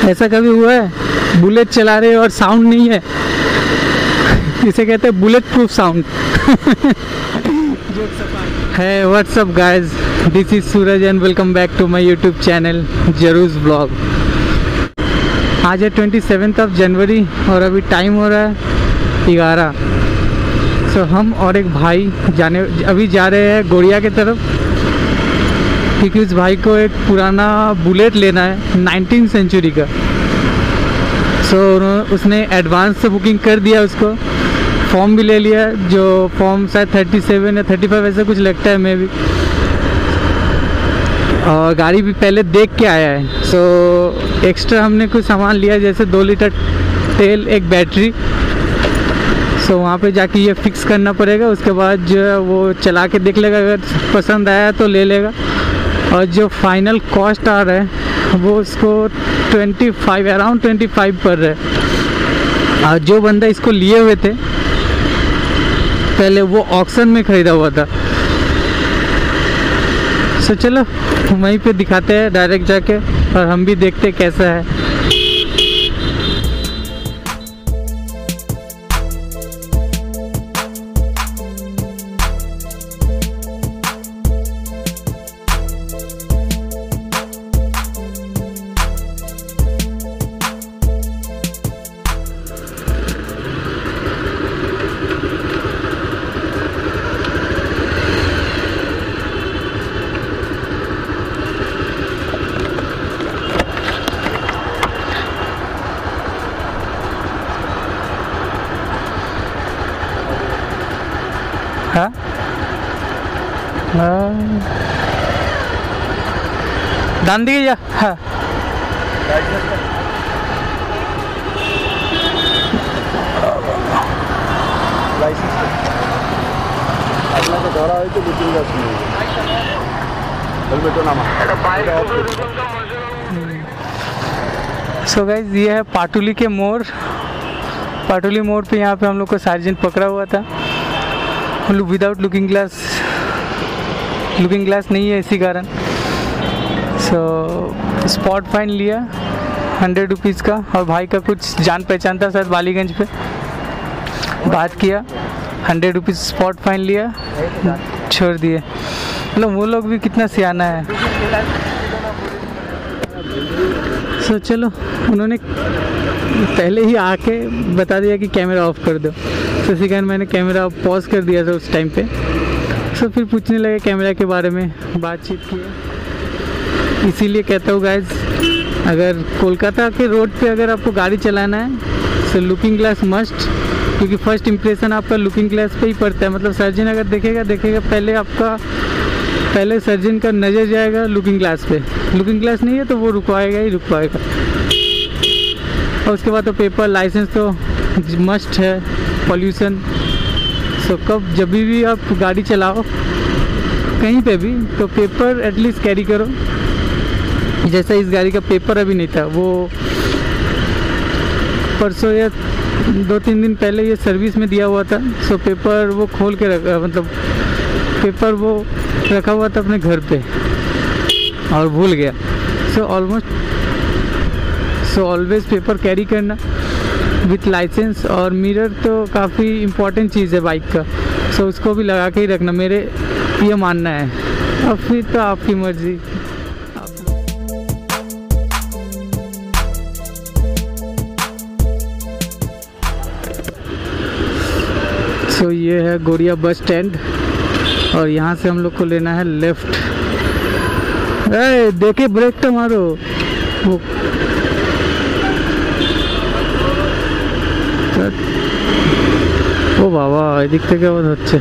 ऐसा कभी हुआ है बुलेट चला रहे और साउंड नहीं है? इसे कहते हैं bullet proof sound. Hey what's up guys, this is Suraj and welcome back to my YouTube channel जरूज ब्लॉग। आज है 27 जनवरी और अभी टाइम हो रहा है 11। सो हम और एक भाई अभी जा रहे हैं गोरिया की तरफ, क्योंकि उस भाई को एक पुराना बुलेट लेना है 19वीं सेंचुरी का। सो उसने एडवांस से बुकिंग कर दिया, उसको फॉर्म भी ले लिया, जो फॉर्म शायद 37 या 35 ऐसा कुछ लगता है मे भी, और गाड़ी भी पहले देख के आया है। सो एक्स्ट्रा हमने कुछ सामान लिया, जैसे 2 लीटर तेल, एक बैटरी। सो वहाँ पे जाके ये फिक्स करना पड़ेगा, उसके बाद जो है वो चला के देख लेगा, अगर पसंद आया तो ले लेगा। और जो फाइनल कॉस्ट आ रहा है वो उसको 25 अराउंड 25 पड़ रहा है। और जो बंदा इसको लिए हुए थे पहले, वो ऑक्शन में ख़रीदा हुआ था। सो चलो वहीं पे दिखाते हैं डायरेक्ट जाके, और हम भी देखते कैसा है। हाँ दान दिए जा। हाँ सो गाइज, ये है पाटुली के मोड़। पाटुली मोड़ पे यहाँ पे हम लोग को सार्जेंट पकड़ा हुआ था, विदाउट लुकिंग ग्लास नहीं है इसी कारण। सो स्पॉट फाइन लिया 100 रुपीज़ का, और भाई का कुछ जान पहचान था शायद बालीगंज पे, बात किया 100 रुपीज़ स्पॉट फाइन लिया, छोड़ दिए। मतलब वो लोग भी कितना सियाना है। सो चलो, उन्होंने पहले ही आके बता दिया कि कैमरा ऑफ कर दो, तो इसी कारण मैंने कैमरा पॉज कर दिया था उस टाइम पे। सो फिर पूछने लगे कैमरा के बारे में, बातचीत की। इसीलिए कहता हूँ गाइज, अगर कोलकाता के रोड पे अगर आपको गाड़ी चलाना है तो लुकिंग ग्लास मस्ट, क्योंकि फर्स्ट इंप्रेशन आपका लुकिंग ग्लास पे ही पड़ता है। मतलब सर्जन अगर देखेगा पहले सर्जन का नज़र जाएगा लुकिंग ग्लास पे। लुकिंग ग्लास नहीं है तो वो रुकवाएगा। और उसके बाद तो पेपर, लाइसेंस तो मस्ट है, पॉल्यूशन। सो जब भी आप गाड़ी चलाओ कहीं पे भी, तो पेपर एटलीस्ट कैरी करो। जैसा इस गाड़ी का पेपर अभी नहीं था, वो परसों या 2-3 दिन पहले ये सर्विस में दिया हुआ था। सो पेपर वो खोल के रखा, मतलब पेपर वो रखा हुआ था अपने घर पे और भूल गया। सो ऑलवेज पेपर कैरी करना विथ लाइसेंस। और मिरर तो काफ़ी इम्पोर्टेंट चीज़ है बाइक का, सो उसको भी लगा के ही रखना, मेरे ये मानना है। अब फिर तो आपकी मर्ज़ी। सो ये है गोरिया बस स्टैंड, और यहाँ से हम लोग को लेना है लेफ़्ट। देखे ब्रेक तो मारो। वो ও বাবা, এদিক থেকে আবার হচ্ছে।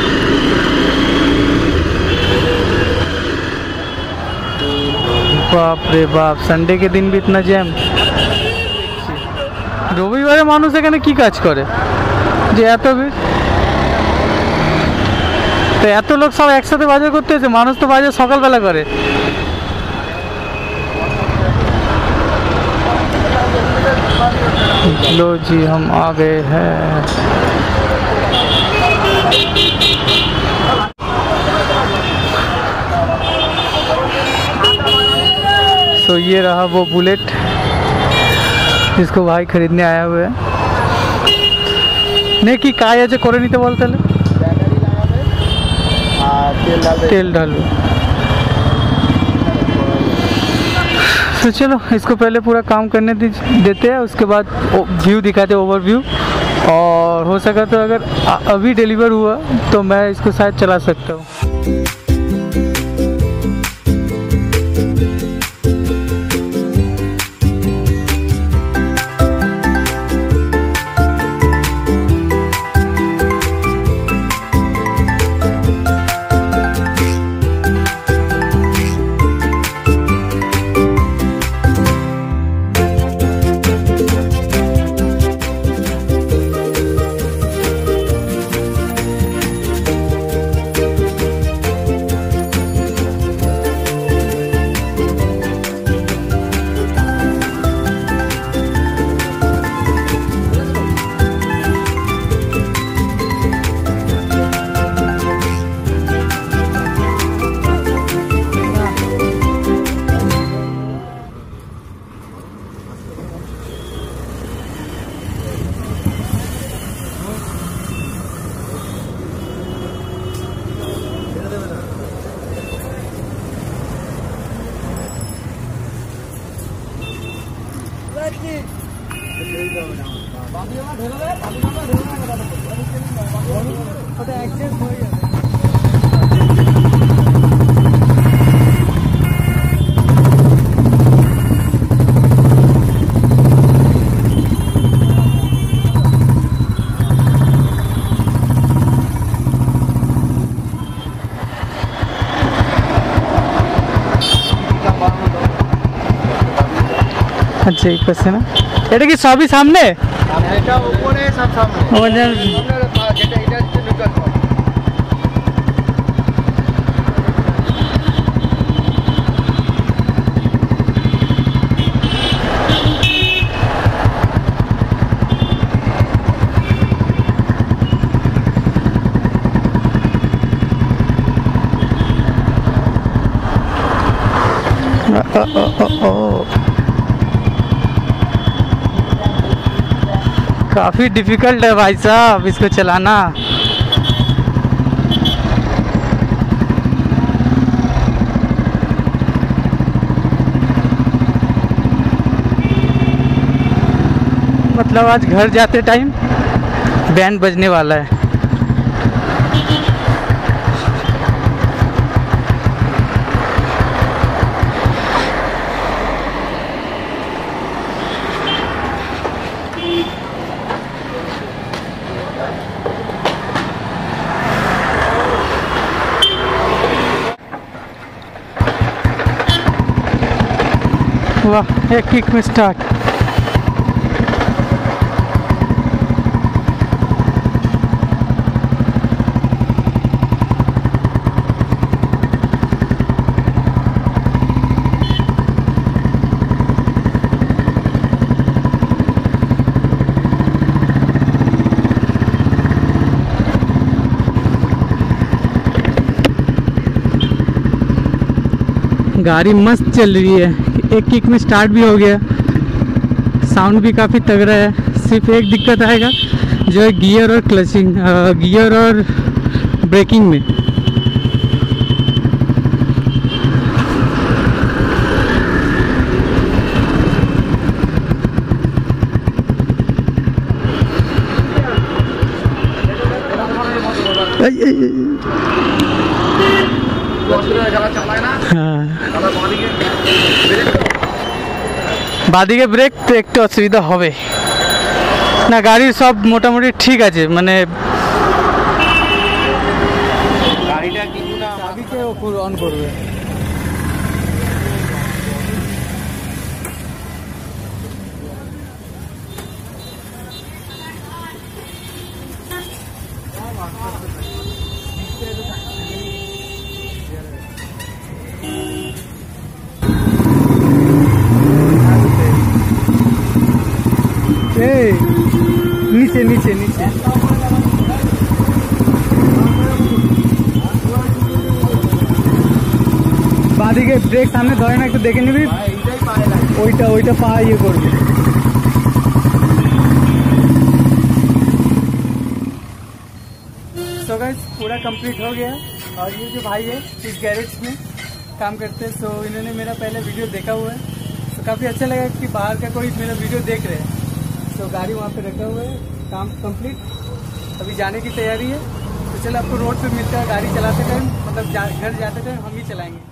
বাপ রে বাপ, সানডে के दिन भी इतना जैम। রবিবারে মানুষ এখানে কি কাজ করে যে এত ভিড়? তো এত লোক সব একসাথে বাজার করতে এসে, মানুষ তো বাজার সকালবেলা করে। लो जी, हम आ गए हैं। सो ये रहा वो बुलेट जिसको भाई खरीदने आया हुआ है। नहीं कि काय আছে করে নিতে বল তাহলে तेल डालो। तो चलो इसको पहले पूरा काम करने देते हैं, उसके बाद व्यू दिखाते हैं, ओवरव्यू। और हो सका तो अगर अभी डिलीवर हुआ तो मैं इसको शायद चला सकता हूँ। আচ্ছা এই পাশে না, এটা কি সবই সামনে? এটা উপরে সব সামনে। ওদের যেটা এটা হচ্ছে নিউট্রাল পয়েন্ট। काफ़ी डिफ़िकल्ट है भाई साहब इसको चलाना। मतलब आज घर जाते टाइम बैंड बजने वाला है। वाह, एक किक में स्टार्ट। गाड़ी मस्त चल रही है, एक किक में स्टार्ट भी हो गया, साउंड भी काफ़ी तगड़ा है। सिर्फ एक दिक्कत आएगा जो है गियर और क्लचिंग, गियर और ब्रेकिंग में। বাদিকে ব্রেক তো একটু অসুবিধা হবে না, গাড়ির সব মোটামুটি ঠিক আছে, মানে গাড়িটা কিছু না চাবিকে ওপর অন করবে। नीचे नीचे नीचे বাদিকে ব্রেক সামনে ধরে না, একটু দেখে নিবি, ওইটা পা ইয়ে করবি। गाइस पूरा कंप्लीट हो गया। और ये जो भाई है इस गैरेज में काम करते हैं, सो इन्होंने मेरा पहले वीडियो देखा हुआ है, तो काफ़ी अच्छा लगा कि बाहर का कोई मेरा वीडियो देख रहे हैं। तो गाड़ी वहाँ पे रखा हुआ है, काम कंप्लीट, अभी जाने की तैयारी है। तो चलो आपको रोड पे मिलता है गाड़ी चलाते टाइम, मतलब घर जाते टाइम हम ही चलाएंगे।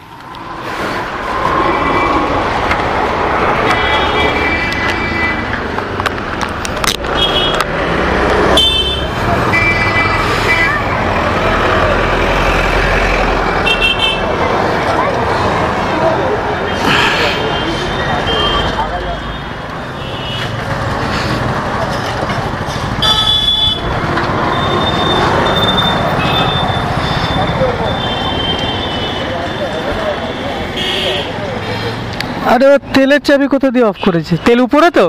আরে ও তেলের চাবি কোথা দিয়ে অফ করেছে? তেল উপরে তো?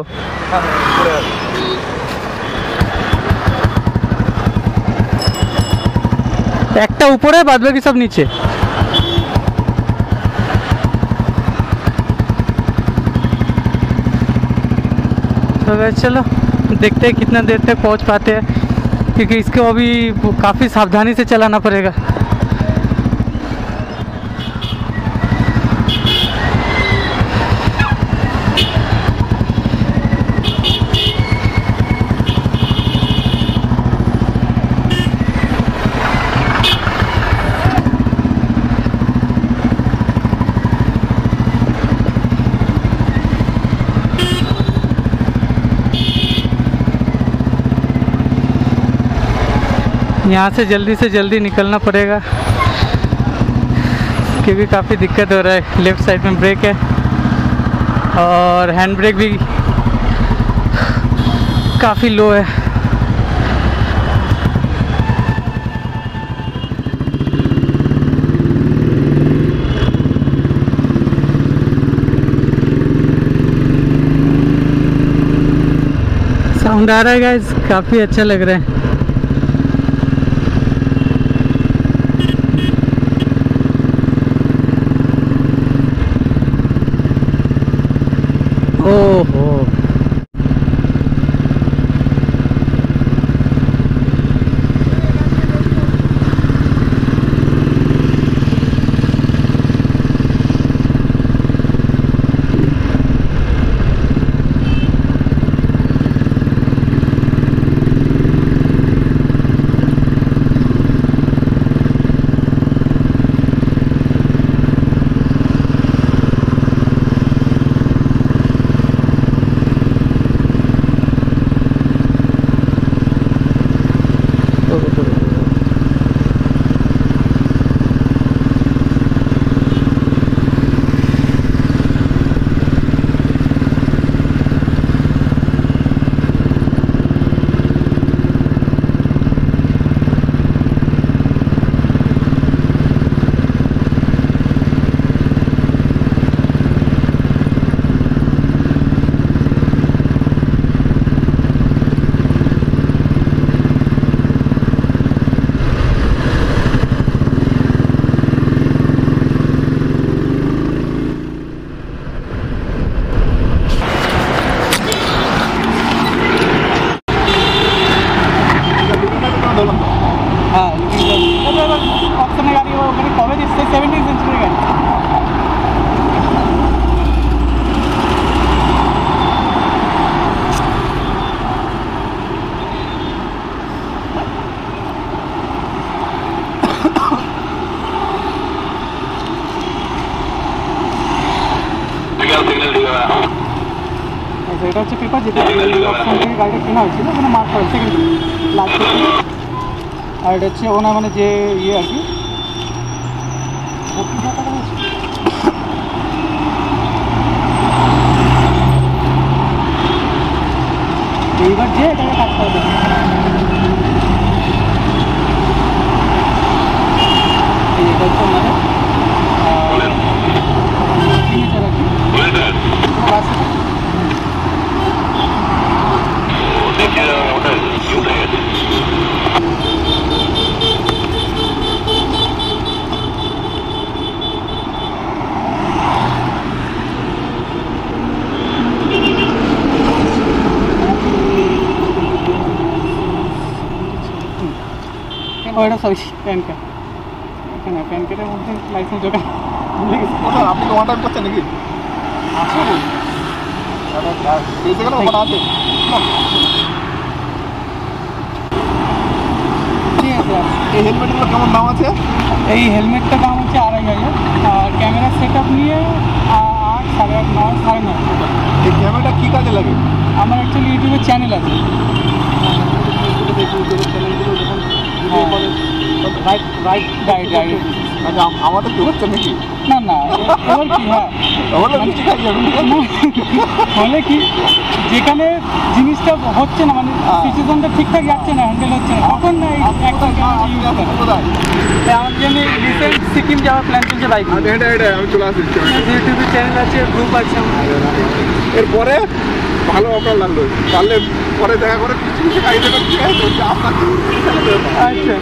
একটা উপরে, বাদ বাকি সব নিচে। तो चलो देखते हैं कितना देर तक पहुंच पाते हैं, क्योंकि इसको अभी काफ़ी सावधानी से चलाना पड़ेगा। यहाँ से जल्दी निकलना पड़ेगा, क्योंकि काफ़ी दिक्कत हो रहा है। लेफ़्ट साइड में ब्रेक है और हैंड ब्रेक भी काफ़ी लो है। साउंड आ रहा है गाइस, काफ़ी अच्छा लग रहा है। ओहो, এটা হচ্ছে পেপার, যেটা অপশন থেকে গাড়িটা কেনা হয়েছিল, মানে মার্ক করা সেকেন্ড লাস্ট। আর এটা হচ্ছে ওনার মানে যে ইয়ে আর কি, এইবার যে এটাকে কাটতে হবে। এটা হচ্ছে আমাদের সিগনেচার আর কি। ওটা সরি প্যান কার্ড এখানে প্যান কার্ডের মধ্যে লাইসেন্স ওটা আপনি তো অনলাইন করছেন নাকি? আসলে এই জায়গাটা ওখানে আছে। ঠিক আছে। এই হেলমেটগুলো কেমন দাম আছে? এই হেলমেটটার দাম হচ্ছে 2500 আর ক্যামেরা সেট আপ নিয়ে 8, 8.5, 9, 9.5। এই ক্যামেরাটা কী কাজে লাগে? আমার অ্যাকচুয়ালি ইউটিউবে চ্যানেল আছে। আচ্ছা আমাদের কি হচ্ছে নাকি? না না এবার কি হ্যাঁ তাহলে মিষ্টি খাই যাবেন। হলে কি যেখানে জিনিসটা হচ্ছে না মানে সিচুয়েশনটা ঠিকঠাক যাচ্ছে না হ্যান্ডেল হচ্ছে না তখন না একটা কোথায়? আমার জন্য রিসেন্ট সিকিম যাওয়ার প্ল্যান চলছে বাইক এটা আমি চলে আসছি। ইউটিউবে চ্যানেল আছে গ্রুপ আছে এরপরে ভালো আপনার লাগলো পারলে পরে দেখা করে কিছু খাই দেবেন। ঠিক আছে আপনার আচ্ছা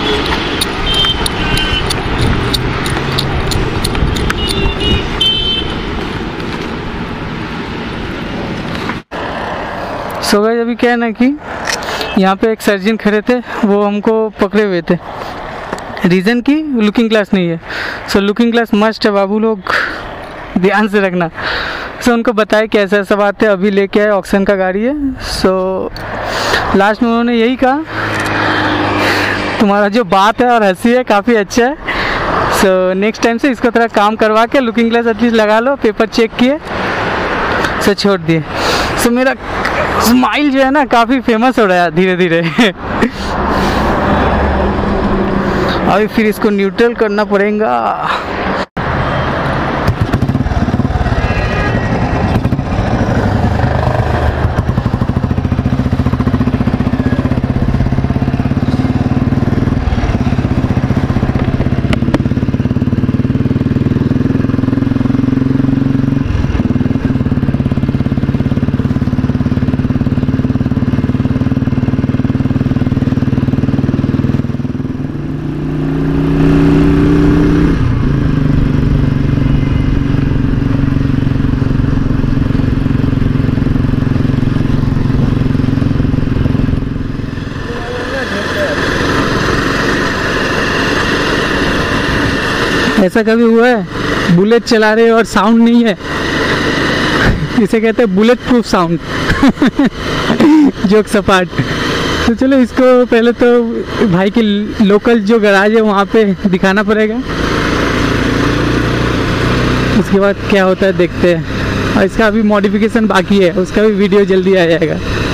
सो गाइस अभी क्या है ना कि यहाँ पे एक सर्जन खड़े थे वो हमको पकड़े हुए थे रीज़न की लुकिंग ग्लास नहीं है सो लुकिंग ग्लास मस्ट है बाबू लोग ध्यान से रखना सो उनको बताया कि ऐसा ऐसा बात है अभी लेके आए ऑक्सीजन का गाड़ी है सो लास्ट में उन्होंने यही कहा तुम्हारा जो बात है और हंसी है काफ़ी अच्छा है सो नेक्स्ट टाइम से इसको थोड़ा काम करवा के लुकिंग ग्लास एटलीस्ट लगा लो पेपर चेक किए सो छोड़ दिए सो मेरा स्माइल जो है ना काफ़ी फेमस हो रहा है धीरे धीरे अभी फिर इसको न्यूट्रल करना पड़ेगा ऐसा कभी हुआ है बुलेट चला रहे और साउंड नहीं है इसे कहते हैं बुलेट प्रूफ साउंड जोक सपाट तो चलो इसको पहले तो भाई की लोकल जो गराज है वहाँ पे दिखाना पड़ेगा उसके बाद क्या होता है देखते हैं और इसका अभी मॉडिफिकेशन बाकी है उसका भी वीडियो जल्दी आ जाएगा।